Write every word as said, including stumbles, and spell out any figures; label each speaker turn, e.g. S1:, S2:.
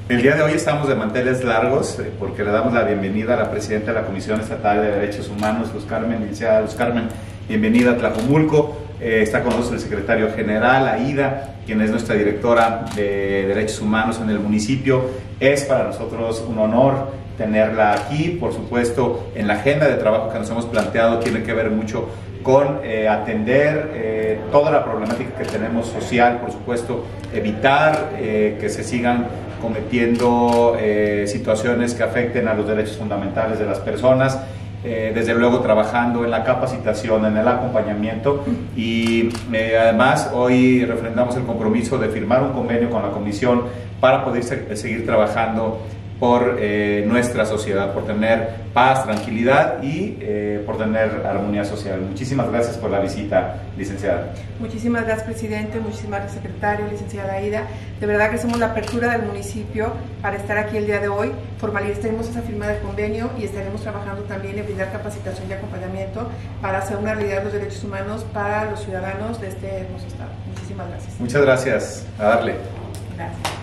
S1: El día de hoy estamos de manteles largos eh, porque le damos la bienvenida a la presidenta de la Comisión Estatal de Derechos Humanos, Luz Carmen, licenciada Luz Carmen, bienvenida a Tlajomulco. Eh, está con nosotros el secretario general, Aida, quien es nuestra directora de Derechos Humanos en el municipio. Es para nosotros un honor tenerla aquí. Por supuesto, en la agenda de trabajo que nos hemos planteado tiene que ver mucho con eh, atender eh, toda la problemática que tenemos social, por supuesto, evitar eh, que se sigan cometiendo eh, situaciones que afecten a los derechos fundamentales de las personas. Eh, desde luego trabajando en la capacitación, en el acompañamiento y eh, además hoy refrendamos el compromiso de firmar un convenio con la Comisión para poder se seguir trabajando por eh, nuestra sociedad, por tener paz, tranquilidad y eh, por tener armonía social. Muchísimas gracias por la visita, licenciada.
S2: Muchísimas gracias, presidente, muchísimas gracias, secretario, licenciada Aida. De verdad que somos la apertura del municipio para estar aquí el día de hoy. Formalizaremos esa firma del convenio y estaremos trabajando también en brindar capacitación y acompañamiento para hacer una realidad los derechos humanos para los ciudadanos de este hermoso estado. Muchísimas gracias.
S1: Muchas gracias. A darle.
S2: Gracias.